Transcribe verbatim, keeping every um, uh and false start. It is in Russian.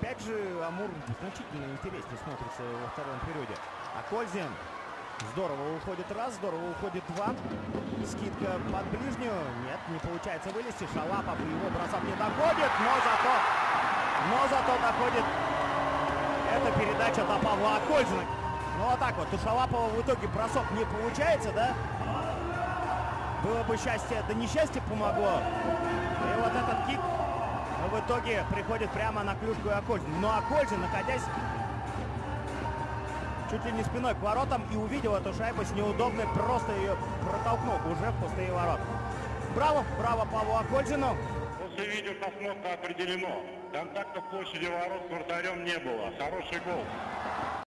опять же, Амур значительно интереснее смотрится во втором периоде. А Кользин здорово уходит раз, здорово уходит два. Скидка под ближнюю. Нет, не получается вылезти. Шалапов, его бросок не доходит, но зато, но зато доходит эта передача до Павла Акользина. Ну вот так вот, у Шалапова в итоге бросок не получается, да? Было бы счастье, да несчастье помогло. И вот этот кик в итоге приходит прямо на клюшку Акользина. Но Акользин, находясь чуть ли не спиной к воротам, и увидел эту шайбу с неудобной, просто ее протолкнул уже в пустые ворота. Браво, браво Павлу Акользину. После видеопросмотра определено. Контакта в площади ворот с вратарем не было. Хороший гол.